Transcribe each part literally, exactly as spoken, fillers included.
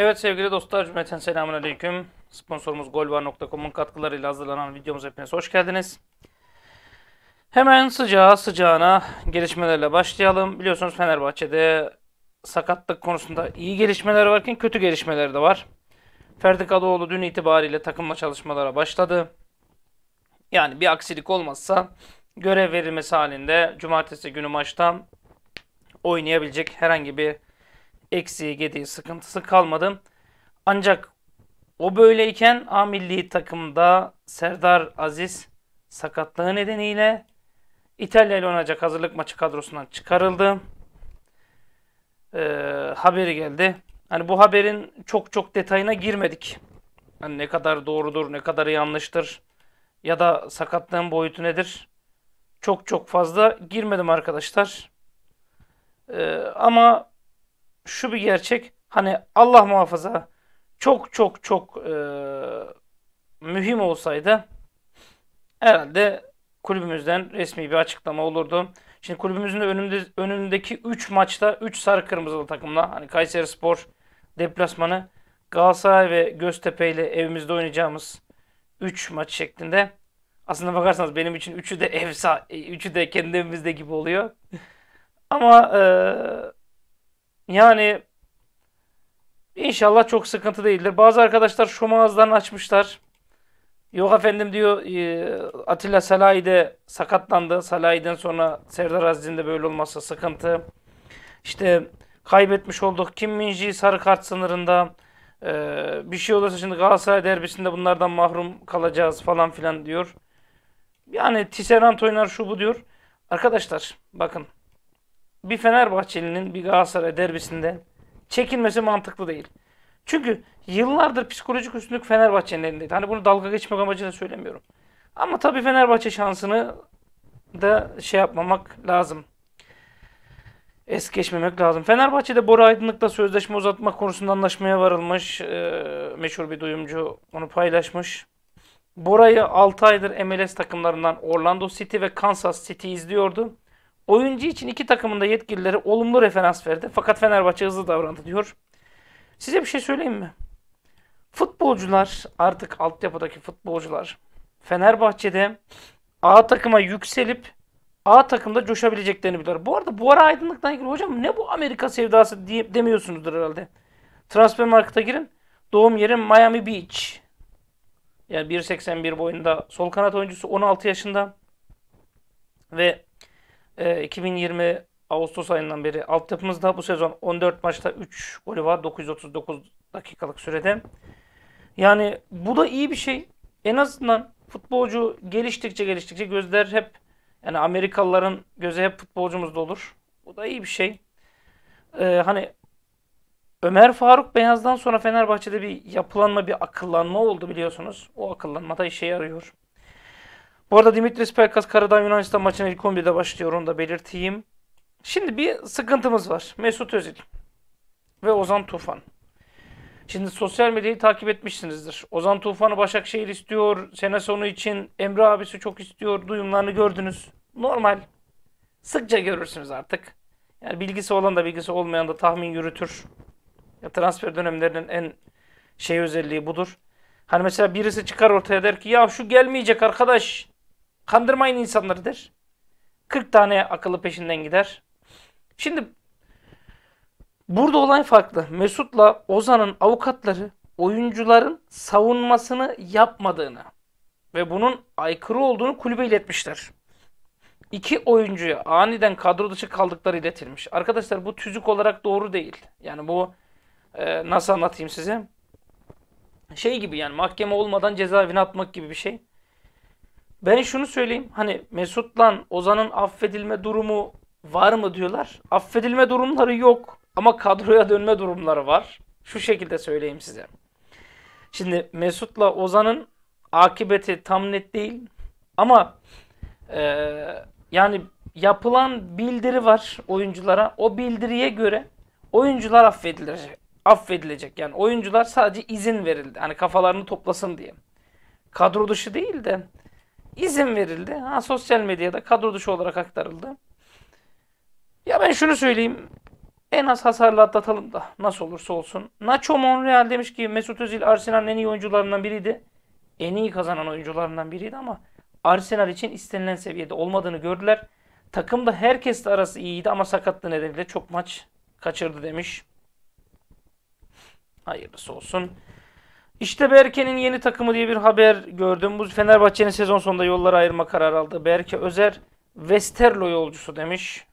Evet sevgili dostlar, cümleten selamünaleyküm. Sponsorumuz golvar nokta com'un katkılarıyla hazırlanan videomuza hepiniz hoş geldiniz. Hemen sıcağı sıcağına gelişmelerle başlayalım. Biliyorsunuz Fenerbahçe'de sakatlık konusunda iyi gelişmeler varken kötü gelişmeler de var. Ferdi Kadıoğlu dün itibariyle takımla çalışmalara başladı. Yani bir aksilik olmazsa görev verilmesi halinde cumartesi günü maçta oynayabilecek herhangi bir eksiği, gediği, sıkıntısı kalmadı. Ancak o böyleyken A milli takımda Serdar Aziz sakatlığı nedeniyle İtalya ile oynayacak hazırlık maçı kadrosundan çıkarıldı. Ee, haberi geldi. Hani bu haberin çok çok detayına girmedik. Hani ne kadar doğrudur, ne kadar yanlıştır ya da sakatlığın boyutu nedir? Çok çok fazla girmedim arkadaşlar. Ee, ama şu bir gerçek. Hani Allah muhafaza çok çok çok e, mühim olsaydı herhalde kulübümüzden resmi bir açıklama olurdu. Şimdi kulübümüzün de önünde, önündeki üç maçta üç sarı kırmızılı takımla hani Kayserispor deplasmanı, Galatasaray ve Göztepe ile evimizde oynayacağımız üç maç şeklinde. Aslında bakarsanız benim için üçü de ev sah- üçü de kendi evimizde gibi oluyor. Ama e, yani inşallah çok sıkıntı değildir. Bazı arkadaşlar şom ağızlarını açmışlar. Yok efendim diyor, e, Atilla Salahi de sakatlandı. Salahi'den sonra Serdar Aziz'in de böyle olması sıkıntı. İşte kaybetmiş olduk. Kim Min-jae sarı kart sınırında. E, bir şey olursa şimdi Galatasaray derbisinde bunlardan mahrum kalacağız falan filan diyor. Yani Tisserand oynar şu bu diyor. Arkadaşlar bakın, bir Fenerbahçelinin bir Galatasaray derbisinde çekilmesi mantıklı değil. Çünkü yıllardır psikolojik üstünlük Fenerbahçe'nin elindeydi. Hani bunu dalga geçmek amacıyla söylemiyorum. Ama tabii Fenerbahçe şansını da şey yapmamak lazım. Es geçmemek lazım. Fenerbahçe'de Bora Aydınlık'la sözleşme uzatma konusunda anlaşmaya varılmış. Ee, meşhur bir duyumcu onu paylaşmış. Bora'yı altı aydır M L S takımlarından Orlando City ve Kansas City izliyordu. Oyuncu için iki takımın da yetkilileri olumlu referans verdi. Fakat Fenerbahçe hızlı davrandı diyor. Size bir şey söyleyeyim mi? Futbolcular, artık altyapıdaki futbolcular Fenerbahçe'de A takıma yükselip A takımda coşabileceklerini biliyorlar. Bu arada bu ara aydınlıktan ilgili hocam ne bu Amerika sevdası diye demiyorsunuzdur herhalde. Transfer Market'a girin. Doğum yerim Miami Beach. Yani bir seksen bir boyunda sol kanat oyuncusu, on altı yaşında ve e, iki bin yirmi Ağustos ayından beri altyapımızda, bu sezon on dört maçta üç golü var dokuz yüz otuz dokuz dakikalık sürede. Yani bu da iyi bir şey. En azından futbolcu geliştikçe geliştikçe gözler hep, yani Amerikalıların gözü hep futbolcumuzda olur. Bu da iyi bir şey. Ee, hani Ömer Faruk Beyaz'dan sonra Fenerbahçe'de bir yapılanma, bir akıllanma oldu biliyorsunuz. O akıllanma da işe yarıyor. Bu arada Dimitris Pelkas Karadağ Yunanistan maçına ilk on birde başlıyor, onu da belirteyim. Şimdi bir sıkıntımız var. Mesut Özil ve Ozan Tufan. Şimdi sosyal medyayı takip etmişsinizdir. Ozan Tufan'ı Başakşehir istiyor. Sene sonu için Emre abisi çok istiyor. Duyumlarını gördünüz. Normal. Sıkça görürsünüz artık. Yani bilgisi olan da bilgisi olmayan da tahmin yürütür. Ya transfer dönemlerinin en şey özelliği budur. Hani mesela birisi çıkar ortaya der ki ya şu gelmeyecek arkadaş. Kandırmayın insanları der. kırk tane akıllı peşinden gider. Şimdi burada olay farklı. Mesut'la Ozan'ın avukatları oyuncuların savunmasını yapmadığını ve bunun aykırı olduğunu kulübe iletmişler. İki oyuncuya aniden kadro dışı kaldıkları iletilmiş. Arkadaşlar bu tüzük olarak doğru değil. Yani bu e, nasıl anlatayım size? Şey gibi, yani mahkeme olmadan cezaevine atmak gibi bir şey. Ben şunu söyleyeyim. Hani Mesut'la Ozan'ın affedilme durumu var mı diyorlar. Affedilme durumları yok. Ama kadroya dönme durumları var. Şu şekilde söyleyeyim size. Şimdi Mesut'la Ozan'ın akıbeti tam net değil. Ama eee, yani yapılan bildiri var oyunculara. O bildiriye göre oyuncular affedilecek. Affedilecek. Yani oyuncular sadece izin verildi. Hani kafalarını toplasın diye. Kadro dışı değil de izin verildi. Ha, sosyal medyada kadro dışı olarak aktarıldı. Ya ben şunu söyleyeyim. En az hasarla atlatalım da nasıl olursa olsun. Nacho Monreal demiş ki Mesut Özil Arsenal'in en iyi oyuncularından biriydi. En iyi kazanan oyuncularından biriydi ama Arsenal için istenilen seviyede olmadığını gördüler. Takımda herkesle arası iyiydi ama sakatlığı nedeniyle çok maç kaçırdı demiş. Hayırlısı olsun. İşte Berke'nin yeni takımı diye bir haber gördüm. Bu Fenerbahçe'nin sezon sonunda yolları ayırma kararı aldı. Berke Özer Westerlo yolcusu demiş.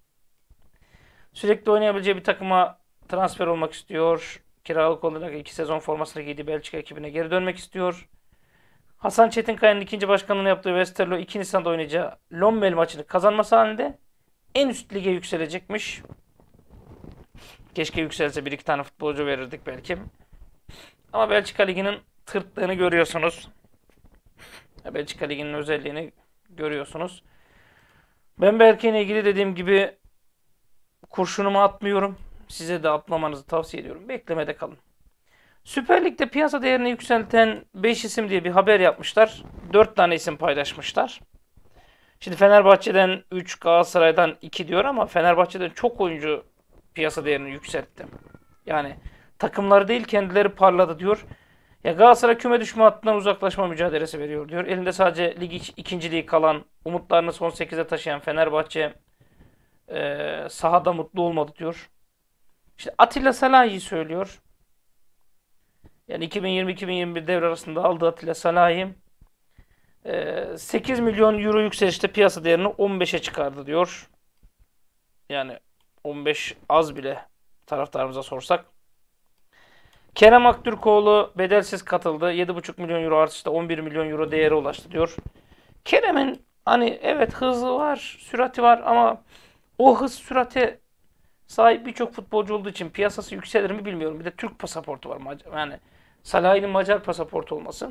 Sürekli oynayabileceği bir takıma transfer olmak istiyor. Kiralık olarak iki sezon formasını giydiği Belçika ekibine geri dönmek istiyor. Hasan Çetinkaya'nın ikinci başkanlığını yaptığı Westerlo iki Nisan'da oynayacağı Lommel maçını kazanması halinde en üst lige yükselecekmiş. Keşke yükselse bir iki tane futbolcu verirdik belki. Ama Belçika Ligi'nin tırtlığını görüyorsunuz. Belçika Ligi'nin özelliğini görüyorsunuz. Ben Berke'yle ilgili dediğim gibi kurşunumu atmıyorum. Size de atmamanızı tavsiye ediyorum. Beklemede kalın. Süper Lig'de piyasa değerini yükselten beş isim diye bir haber yapmışlar. dört tane isim paylaşmışlar. Şimdi Fenerbahçe'den üç, Galatasaray'dan iki diyor ama Fenerbahçe'den çok oyuncu piyasa değerini yükseltti. Yani takımları değil kendileri parladı diyor. Ya Galatasaray küme düşme hattından uzaklaşma mücadelesi veriyor diyor. Elinde sadece lig ikinciliği kalan, umutlarını son sekize taşıyan Fenerbahçe e, sahada mutlu olmadı diyor. İşte Atilla Salahi'yi söylüyor. Yani iki bin yirmi iki bin yirmi bir devre arasında aldığı Atilla Salahi sekiz milyon euro yükselişte piyasa değerini on beşe çıkardı diyor. Yani on beş az bile taraftarımıza sorsak. Kerem Aktürkoğlu bedelsiz katıldı. yedi buçuk milyon euro artışta on bir milyon euro değeri ulaştı diyor. Kerem'in hani evet hızı var, sürati var ama o hız sürate sahip birçok futbolcu olduğu için piyasası yükselir mi bilmiyorum. Bir de Türk pasaportu var. Yani Salah'ın Macar pasaportu olması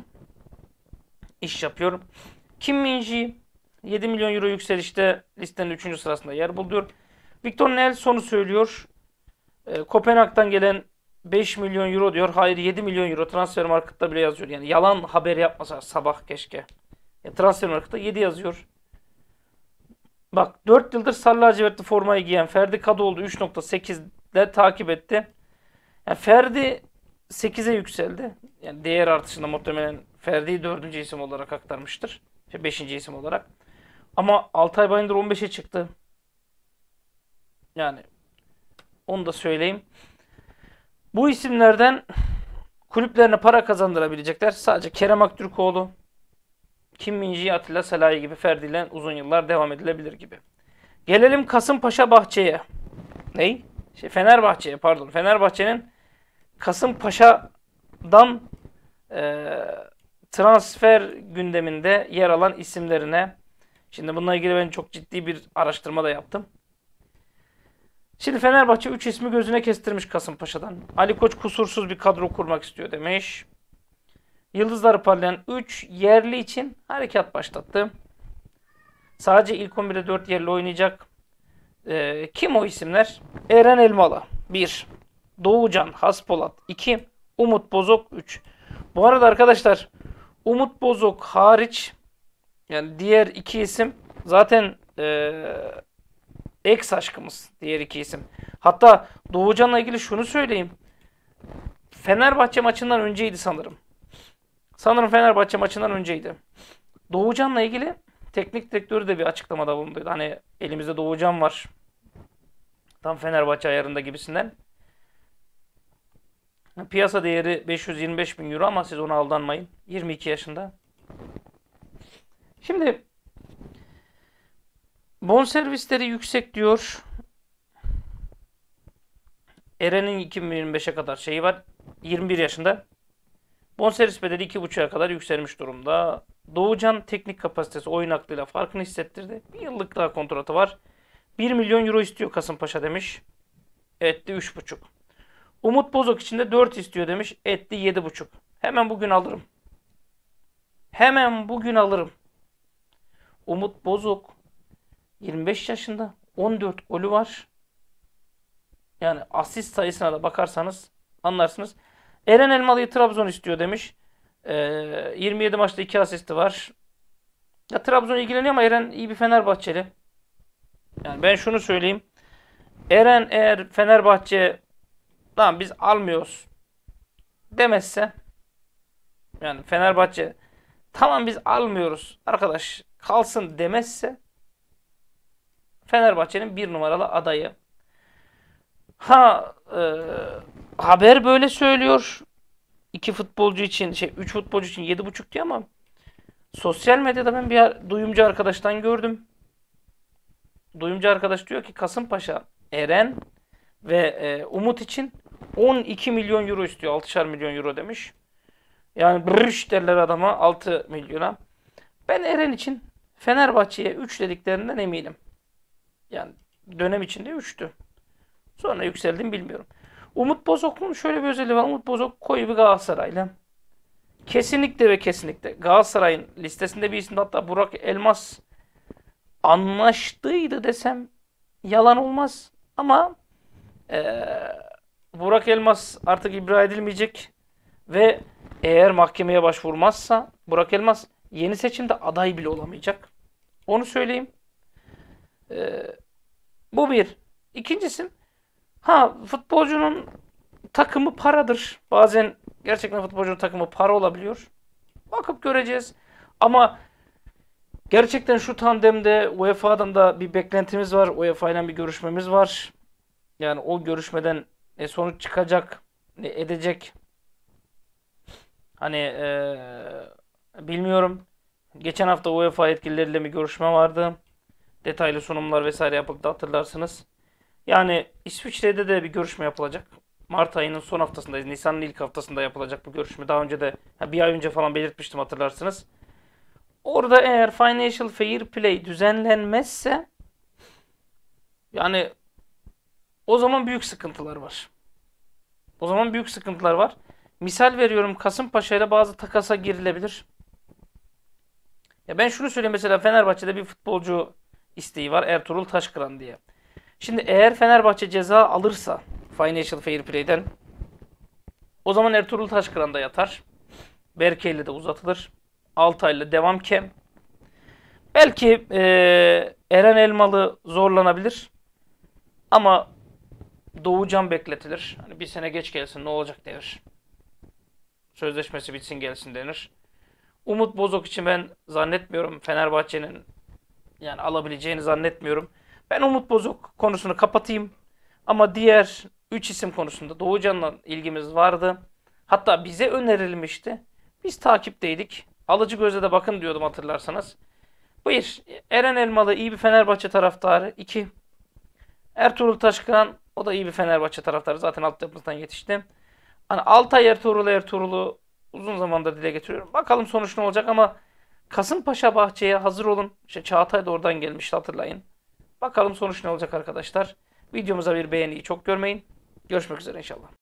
iş yapıyor. Kim Min-ji yedi milyon euro yükselişte listenin üçüncü sırasında yer buluyor. Victor Nelson'u söylüyor. E, Kopenhag'dan gelen beş milyon euro diyor. Hayır yedi milyon euro transfer markette bile yazıyor. Yani yalan haber yapmasa sabah keşke. Ya, transfer markette yedi yazıyor. Bak dört yıldır sarı lacivertli formayı giyen Ferdi Kadıoğlu üç nokta sekizde takip etti. Yani Ferdi sekize yükseldi. Yani değer artışında muhtemelen Ferdi'yi dördüncü isim olarak aktarmıştır. İşte beşinci isim olarak. Ama Altay Bayındır on beşe çıktı. Yani onu da söyleyeyim. Bu isimlerden kulüplerine para kazandırabilecekler sadece Kerem Aktürkoğlu, Kim Min-ji, Atilla Salahi gibi Ferdi ile uzun yıllar devam edilebilir gibi. Gelelim Kasımpaşa Bahçe'ye. Ney? Şey, Fenerbahçe'ye pardon. Fenerbahçe'nin Kasımpaşa'dan e, transfer gündeminde yer alan isimlerine. Şimdi bununla ilgili ben çok ciddi bir araştırma da yaptım. Şimdi Fenerbahçe üç ismi gözüne kestirmiş Kasımpaşa'dan. Ali Koç kusursuz bir kadro kurmak istiyor demiş. Yıldızları parlayan üç yerli için harekat başlattı. Sadece ilk on birde dört yerli oynayacak. Ee, kim o isimler? Eren Elmalı bir. Doğucan Haspolat iki. Umut Bozok üç. Bu arada arkadaşlar Umut Bozok hariç yani diğer iki isim zaten ee, ex aşkımız diğer iki isim. Hatta Doğucan'la ilgili şunu söyleyeyim. Fenerbahçe maçından önceydi sanırım. Sanırım Fenerbahçe maçından önceydi. Doğucan'la ilgili teknik direktörü de bir açıklamada bulundu. Hani elimizde Doğucan var. Tam Fenerbahçe ayarında gibisinden. Piyasa değeri beş yüz yirmi beş bin euro ama siz ona aldanmayın. yirmi iki yaşında. Şimdi bonservisleri yüksek diyor. Eren'in iki bin yirmi beşe kadar şeyi var. yirmi bir yaşında. Bonservis bedeli iki buçuğa kadar yükselmiş durumda. Doğucan teknik kapasitesi oyun aklıyla farkını hissettirdi. Bir yıllık daha kontratı var. bir milyon euro istiyor Kasımpaşa demiş. Etti üç buçuk. Umut Bozok için de dört istiyor demiş. Etti yedi buçuk. Hemen bugün alırım. Hemen bugün alırım. Umut Bozok yirmi beş yaşında. on dört golü var. Yani asist sayısına da bakarsanız anlarsınız. Eren Elmalı'yı Trabzon istiyor demiş. Ee, yirmi yedi maçta iki asisti var. Ya Trabzon ilgileniyor ama Eren iyi bir Fenerbahçeli. Yani ben şunu söyleyeyim. Eren eğer Fenerbahçe lan biz almıyoruz demezse, yani Fenerbahçe tamam biz almıyoruz arkadaş kalsın demezse, Fenerbahçe'nin bir numaralı adayı. Ha e, haber böyle söylüyor. İki futbolcu için şey üç futbolcu için yedi buçuk diyor ama sosyal medyada ben bir duyumcu arkadaştan gördüm. Duyumcu arkadaş diyor ki Kasımpaşa Eren ve e, Umut için on iki milyon euro istiyor. altışar milyon euro demiş. Yani brüş derler adama altı milyona. Ben Eren için Fenerbahçe'ye üç dediklerinden eminim. Yani dönem içinde üçtü. Sonra yükseldim bilmiyorum. Umut Bozok'un şöyle bir özelliği var. Umut Bozok koyu bir Galatasaraylı. Kesinlikle ve kesinlikle Galatasaray'ın listesinde bir isim, hatta Burak Elmas anlaştıydı desem yalan olmaz. Ama eee, Burak Elmas artık ibra edilmeyecek ve eğer mahkemeye başvurmazsa Burak Elmas yeni seçimde aday bile olamayacak. Onu söyleyeyim. Eee, bu bir. İkincisi, ha futbolcunun takımı paradır. Bazen gerçekten futbolcunun takımı para olabiliyor. Bakıp göreceğiz. Ama gerçekten şu tandemde U E F A'dan da bir beklentimiz var. U E F A ile bir görüşmemiz var. Yani o görüşmeden ne sonuç çıkacak, ne edecek. Hani eee, bilmiyorum. Geçen hafta U E F A yetkilileriyle bir görüşme vardı. Detaylı sunumlar vesaire yapıldı, hatırlarsınız. Yani İsviçre'de de bir görüşme yapılacak. Mart ayının son haftasındayız. Nisan'ın ilk haftasında yapılacak bu görüşme. Daha önce de ha, bir ay önce falan belirtmiştim, hatırlarsınız. Orada eğer Financial Fair Play düzenlenmezse, yani o zaman büyük sıkıntılar var. O zaman büyük sıkıntılar var. Misal veriyorum, Kasımpaşa ile bazı takasa girilebilir. Ya ben şunu söyleyeyim, mesela Fenerbahçe'de bir futbolcu isteği var, Ertuğrul Taşkıran diye. Şimdi eğer Fenerbahçe ceza alırsa Financial Fair Play'den, o zaman Ertuğrul Taşkıran da yatar. Berke ile de uzatılır. Altay'la devam kem. Belki eee, Eren Elmalı zorlanabilir. Ama Doğucan bekletilir. Hani bir sene geç gelsin ne olacak denir. Sözleşmesi bitsin gelsin denir. Umut Bozok için ben zannetmiyorum Fenerbahçe'nin yani alabileceğini zannetmiyorum. Ben Umut Bozok konusunu kapatayım. Ama diğer üç isim konusunda Doğucan'la ilgimiz vardı. Hatta bize önerilmişti. Biz takipteydik. Alıcı gözle de bakın diyordum, hatırlarsanız. Bir, Eren Elmalı iyi bir Fenerbahçe taraftarı. İki, Ertuğrul Taşkıran, o da iyi bir Fenerbahçe taraftarı. Zaten altyapımızdan yetişti. Hani Altay Ertuğrul Ertuğrul'u uzun zamandır dile getiriyorum. Bakalım sonuç ne olacak ama Kasımpaşa Bahçe'ye hazır olun. İşte Çağatay da oradan gelmişti, hatırlayın. Bakalım sonuç ne olacak arkadaşlar. Videomuza bir beğeniyi çok görmeyin. Görüşmek üzere inşallah.